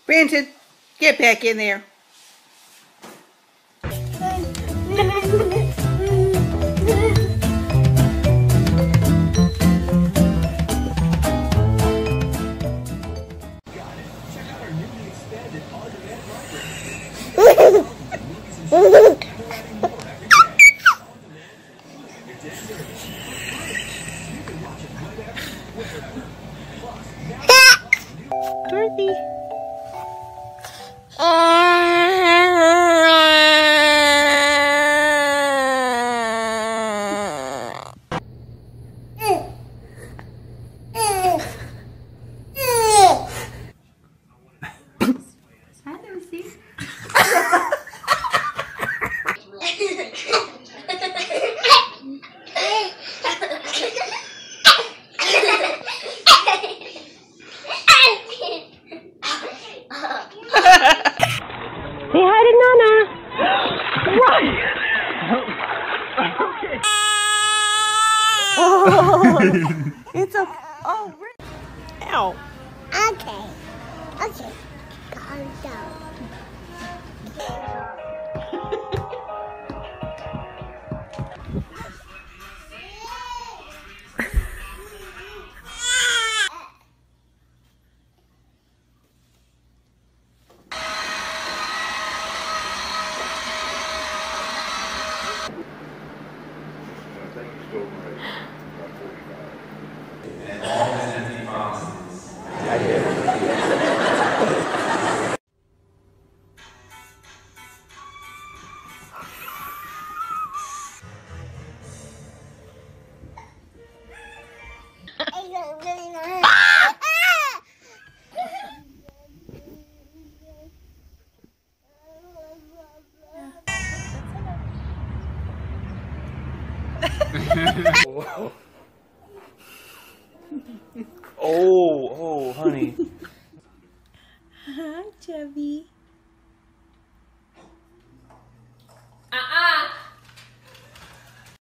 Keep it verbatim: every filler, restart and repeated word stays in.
Brandon, get back in there. Dorothy. Hi, Lucy. Say hi to Nana. Run. Okay. Oh, it's okay. Oh, ow. Okay. Okay. Calm down. Oh, oh, honey. Hi, Chubby.